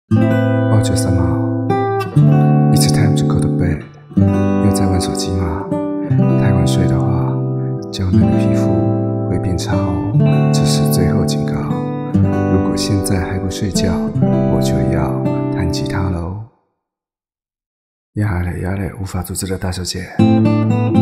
哦，930，It's time to go to bed。又在玩手机吗？太晚睡的话，娇嫩的皮肤会变差哦。这是最后警告，如果现在还不睡觉，我就要弹吉他喽。呀嘞呀嘞，无法阻止的大小姐。